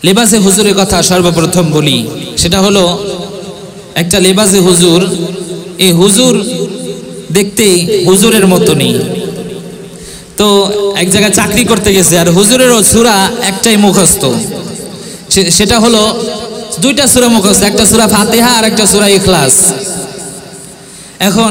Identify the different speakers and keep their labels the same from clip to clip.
Speaker 1: লেবাসে হুজুরের কথা সর্বপ্রথম বলি, সেটা হলো একটা লেবাসে হুজুর। এই হুজুর দেখতে হুজুরের মতনই। তো এক জায়গায় চাকরি করতে গেছে, আর হুজুরেরও সূরা একটাই মুখস্থ, সেটা হলো দুইটা সূরা মুখস্থ, একটা সূরা ফাতিহা আর একটা সূরা ইখলাস। এখন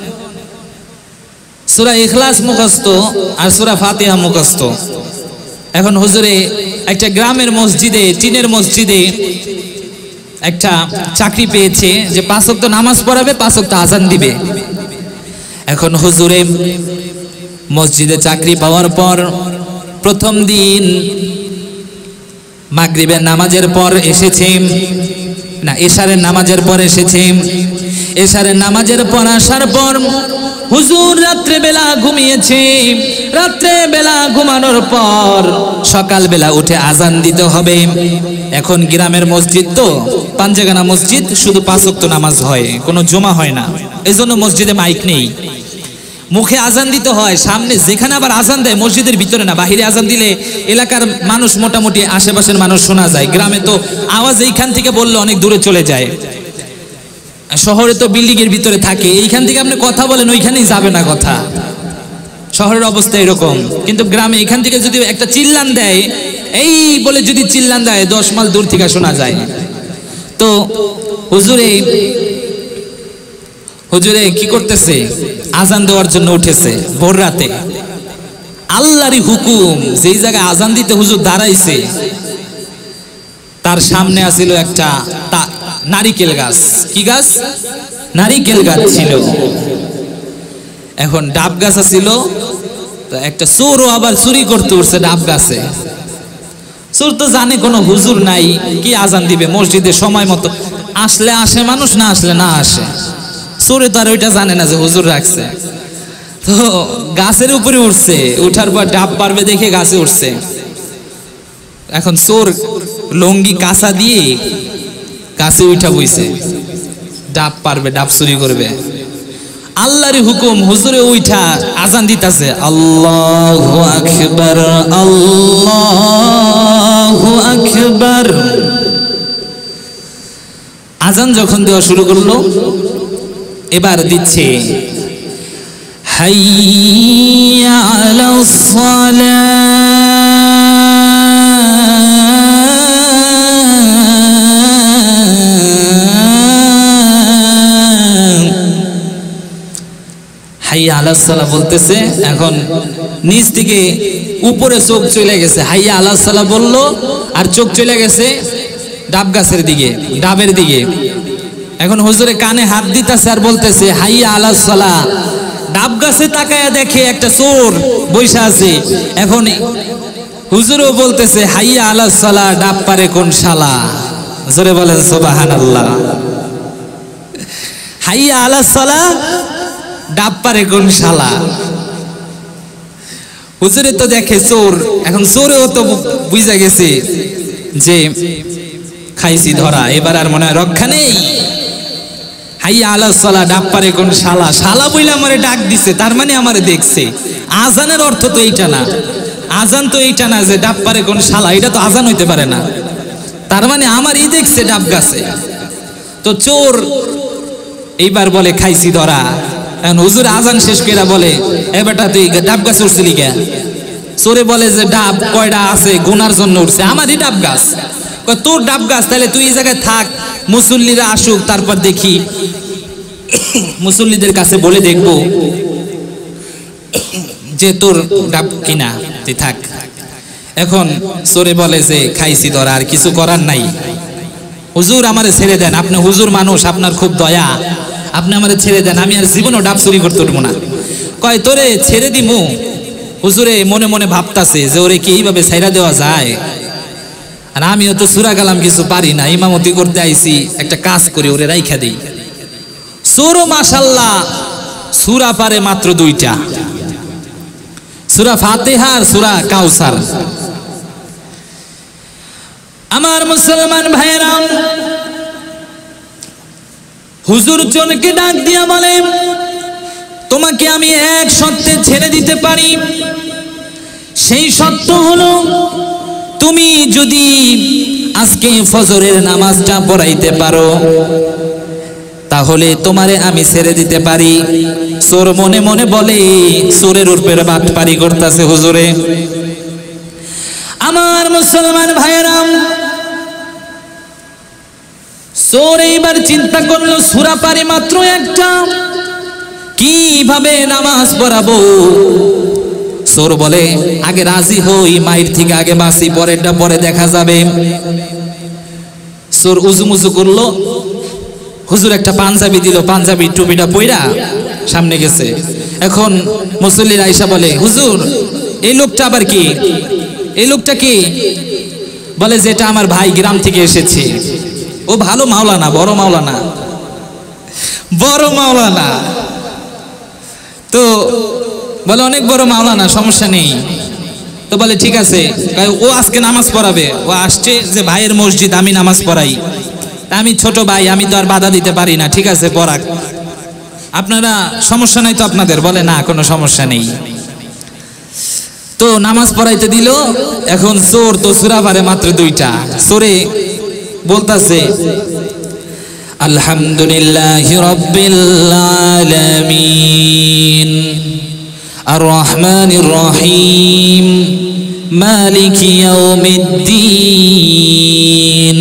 Speaker 1: সূরা ইখলাস মুখস্থ আর সূরা ফাতিহা মুখস্থ। এখন হুজুরে একটা গ্রামের মসজিদে, টিনের মসজিদে একটা চাকরি পেয়েছে যে 5 ওয়াক্ত নামাজ পড়াবে, 5 ওয়াক্ত আযান দিবে। এখন হুজুরে মসজিদে চাকরি পাওয়ার পর প্রথম দিন মাগরিবের নামাজের পর এসেছে, না এশারের নামাজের পর এসেছে। এশারের নামাজের পর আসার পর হুজুর রাত্রে বেলা ঘুমিয়েছে। রাত্রে বেলা ঘুমানোর পর সকালবেলা উঠে আজান দিতে হবে। এখন গ্রামের মসজিদ তো, পাঞ্জাগানা মসজিদ, শুধু 5 ওয়াক্ত নামাজ হয়, কোনো জমা হয় না। এজন্য মসজিদে মাইক নেই, মুখে আজান দিতে হয়। সামনে যেখানে আবার আজান দেয় মসজিদের ভিতরে না, বাহিরে আজান দিলে এলাকার মানুষ, মোটামুটি আশেপাশের মানুষ শোনা যায়। গ্রামে তো আওয়াজ এইখান থেকে বললে অনেক দূরে চলে যায়। শহরে তো বিল্ডিং এর ভিতরে থাকে, এইখান থেকে আপনি কথা বলেন ওইখানেই যাবে না কথা। শহরের অবস্থা এরকম, কিন্তু গ্রামে এখান থেকে যদি একটা চিল্লান দেয়, এই বলে যদি চিল্লান দেয় 10 মাইল দূর থেকে শোনা যায়। তো হুজুরে কি করতেছে, আজান দেওয়ার জন্য উঠেছে ভোর রাতে। আল্লাহরই হুকুম, যেই জায়গায় আজান দিতে হুজুর দাঁড়াইছে তার সামনে আছিল একটা নারিকেল গাছ। কি গাছ? নারিকেল গাছ ছিল। এখন ডাব গাছ ছিল, তো একটা চোরও আবার চুরি করতে উঠছে ডাব গাছে। চোর তো জানে কোনো হুজুর নাই, কি আজান দিবে মসজিদে সময় মতো, আসলে আসে মানুষ, না আসলে না আসে। চোরে তো আর ওইটা জানে না যে হুজুর রাখছে। তো গাছের উপরে উঠছে, উঠার পর ডাব পারবে দেখে গাছে উঠছে। এখন চোর লঙ্গি কাঁচা দিয়ে গাছে উঠা বইছে, ডাব পারবে, ডাব চুরি করবে। আল্লাহর হুকুম, হুজুরে উঠা আজান দিতেছে, আল্লাহু আকবার, আল্লাহু আকবার। আজান যখন দেওয়া শুরু করলো, এবার দিচ্ছে হাইয়া আলাস হাইয়া আলাস সালাহ বলতেছে। এখন নিচ থেকে উপরে চোখ চলে গেছে, হাইয়া আলাস সালাহ বললো, আর চোখ চলে গেছে ডাব গাছের দিকে, ডাবের দিকে। এখন হুজুরে কানে হাত দিতেছে আর বলতেছে হাইয়া আলাস সালাহ। ডাব গাছে তাকায়া দেখে একটা চোর বৈশা আছে। এখন হুজুরও বলতেছে হাইয়া আলাস সালাহ, ডাব পারে কোন শালা। জোরে বলেন সুবহানাল্লাহ। হাইয়া আলাস সালাহ, ডাব পারে কোন শালা। হুজুরে তো দেখে চোর, এখন চোরেও তো বুঝা গেছে যে খাইছি ধরা, এবার আর মনে হয় রক্ষা নেই। হাইয়া আলাস সালাহ, ডাব পারে কোন শালা। শালা বইলে আমারে ডাক দিছে, তার মানে আমারে দেখছে। আজানের অর্থ তো এইটা না, আজান তো এইটা না যে ডাব পারে কোন শালা, এটা তো আজান হইতে পারে না। তার মানে আমারই দেখছে ডাব গাছে। তো চোর এইবার বলে খাইছি ধরা। এখন হুজুর আজান শেষ করে বলে, এ বেটা তুই ডাব গাছে উঠছিলি কে? চোরে বলে যে ডাব কয়টা আছে গুনার জন্য উঠছে, আমারই ডাব গাছ। তোর ডাব গাছ, তাহলে তুই এই জায়গায় থাক, মুসল্লিরা আসুক, তারপর দেখি, মুসল্লিদের কাছে বলে দেখবো যে তোর ডাব কিনা, তুই থাক। এখন চোরে বলে যে খাইছি ধরা, আর কিছু করার নাই, হুজুর আমারে ছেড়ে দেন, আপনি হুজুর মানুষ, আপনার খুব দয়া, আপনি আমারে ছেড়ে দেন, আমি আর জীবনও ডাব চুরি করতে উঠবো না। কয় তোরে ছেড়ে দিমু। হুজুরে মনে মনে ভাবতাছে যে ওরে কি এইভাবে ছাইরা দেওয়া যায়, আর আমিও তো সূরা কালাম কিছু পারি না, ইমামতি করতে আইছি, একটা কাজ করি, ওরে রাইখা দেই। সূরা মাশাআল্লাহ সূরা পারে মাত্র 2টা, সূরা ফাতিহা আর সূরা কাউসার। আমার মুসলমান ভাইরা, হুজুর জনকে ডাক দিয়া বলে, তোমাকে আমি এক শর্তে ছেড়ে দিতে পারি। সেই শর্ত হলো তুমি যদি আজকে ফজরের নামাজটা পড়াইতে পারো, তাহলে তোমারে আমি ছেড়ে দিতে পারি। চোর মনে মনে বলে, চোরের উপরে বাটপারি করতেছে হুজুরে। আমার মুসলমান ভাইয়েরা, চোর এইবার চিন্তা করলো সূরা পারি মাত্র একটা, কিভাবে নামাজ পড়াবো। চোর বলে, আগে রাজি হই, মায়ের থেকে আগে বাঁচি, পরেরটা পরে দেখা যাবে। চোর উজুমুজু করলো, হুজুর একটা পাঞ্জাবি দিল, পাঞ্জাবি টুপিটা পইরা সামনে গেছে। এখন মুসল্লির আয়েশা বলে, হুজুর এই লোকটা আবার কি? এই লোকটা কি? বলে যে এটা আমার ভাই, গ্রাম থেকে এসেছে। ও ভালো মাওলানা, বড় মাওলানা, বড় মাওলানা। তো বলে অনেক বড় মাওলানা, সমস্যা নেই। তো বলে ঠিক আছে, ও আজকে নামাজ পড়াবে। ও আসছে যে ভাইয়ের মসজিদ, আমি নামাজ পড়াই, আমি ছোট ভাই, আমি তো আর বাধা দিতে পারি না। ঠিক আছে পড়াক, আপনারা সমস্যা নাই তো আপনাদের? বলে না, কোনো সমস্যা নেই। তো নামাজ পড়াইতে দিল। এখন চোর তো সূরা পারে মাত্র দুইটা। চোরে বলতাছে, আলহামদুলিল্লাহি রাব্বিল আলামিন আর রহমানির রহিম মালিকি ইয়াউমিদ্দিন।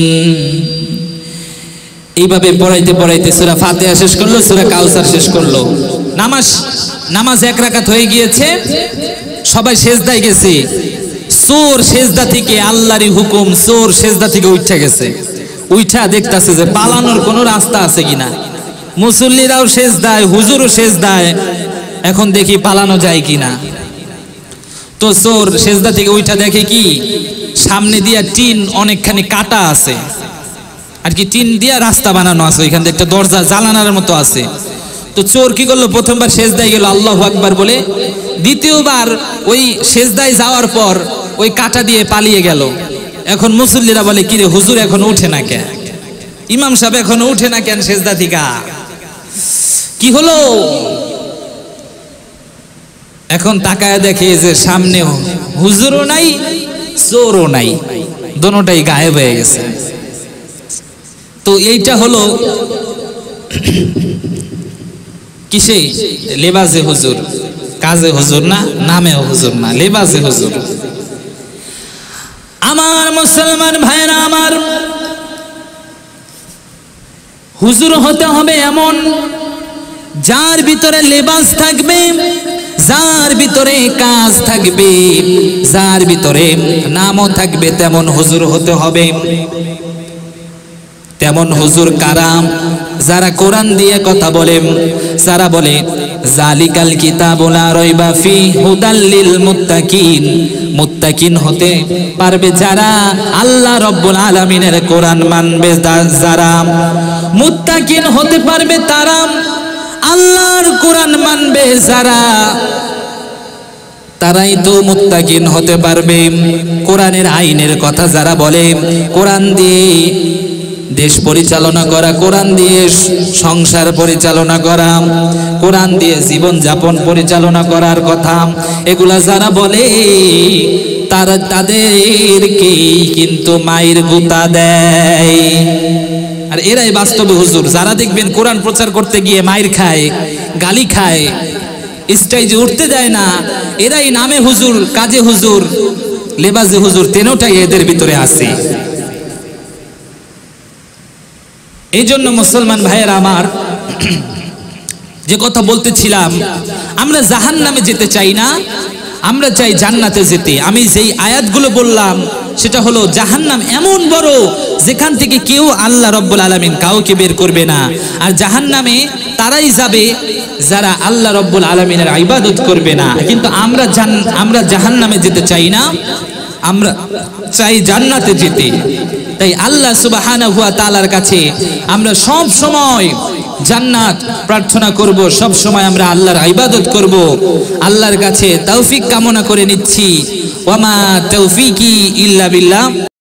Speaker 1: এইভাবে পড়াইতে পড়াইতে সূরা ফাতিহা শেষ করলো, সূরা কাউসার শেষ করলো। নামাজ এক রাকাত হয়ে গিয়েছে, সবাই সেজদায় গেছে। চোর সেজদা থেকে, আল্লাহরই হুকুম, চোর সেজদা থেকে উঠে গেছে। উঠা দেখতাছে যে পালানোর কোনো রাস্তা আছে কিনা। মুসল্লিরাও সেজদায়, হুজুরও সেজদায়, এখন দেখি পালানো যায় কিনা। তো চোর সেজদা থেকে উঠা দেখে কি, সামনে দিয়া টিন অনেকখানি কাটা আছে, আর কি টিন দিয়া রাস্তা বানানো আছে, ওইখান থেকে একটা দরজা জানালার মতো আছে। তো চোর কি করলো, প্রথমবার সেজদায় গেল আল্লাহু আকবার বলে, দ্বিতীয়বার ওই সেজদায় যাওয়ার পর ওই কাটা দিয়ে পালিয়ে গেল। এখন মুসল্লিরা বলে, কিরে হুজুর এখন উঠে না কেন? ইমাম সাহেব এখন উঠে না কেন সেজদা থেকে? কি হলো? এখন তাকায় দেখে যে সামনে হুজুরও নাই, চোরও নাই, দোনোটাই গায়েব হয়ে গেছে। তো এইটা হলো কিসে? লেবাসে হুজুর, কাজে হুজুর না, নামেও হুজুর না, লেবাসে হুজুর। আমার মুসলমান ভাইরা আমার, হুজুর হতে হবে এমন যার ভিতরে লেবাস থাকবে, যার ভিতরে কাজ থাকবে, যার ভিতরে নামও থাকবে, তেমন হুজুর হতে হবে। তেমন হুজুর কারা? যারা কোরআন দিয়ে কথা বলে, যারা বলে জালিকাল কিতাবু লা রাইবা ফি হুদাল লিল মুত্তাকিন। মুত্তাকিন হতে পারবে যারা আল্লাহ রাব্বুল আলামিনের কোরআন মানবে, যারা মুত্তাকিন হতে পারবে তারা আল্লাহর কোরআন মানবে, যারা তারাই তো মুত্তাকিন হতে পারবে। কোরআনের আইনের কথা যারা বলে, কোরআন দিয়ে দেশ পরিচালনা করা, কোরআন দিয়ে সংসার পরিচালনা করা, কোরআন দিয়ে জীবন যাপন পরিচালনা করার কথা, এগুলা যারা বলে তারা তাদেরকে কিন্তু মায়ের গুতা দেয়। আর এরাই বাস্তবে হুজুর। যারা দেখবেন কোরআন প্রচার করতে গিয়ে মায়ের খায়, গালি খায়, স্টেজে উঠতে দেয় না, এরাই নামে হুজুর, কাজে হুজুর, লেবাসে হুজুর, তেনোটাই এদের ভিতরে আছে। এই জন্য মুসলমান ভাইয়েরা আমার, যে কথা বলতেছিলাম, আমরা জাহান্নামে যেতে চাই না, আমরা চাই জান্নাতে যেতে। আমি যেই আয়াতগুলো বললাম সেটা হলো জাহান্নাম এমন বড় যেখান থেকে কেউ আল্লাহ রাব্বুল আলামিন কাউকে বের করবে না। আর জাহান্নামে তারাই যাবে যারা আল্লাহ রাব্বুল আলামিনের ইবাদত করবে না। কিন্তু আমরা জাহান্নামে যেতে চাই না, আমরা চাই জান্নাতে যেতে। তাই আল্লাহ সুবহানাহু ওয়া তাআলার কাছে আমরা সব সময় জান্নাত প্রার্থনা করব, সব সময় আমরা আল্লাহর ইবাদত করব। আল্লাহর কাছে তৌফিক কামনা করে নিচ্ছি। ওয়া মা তৌফিকি ইল্লা বিল্লাহ।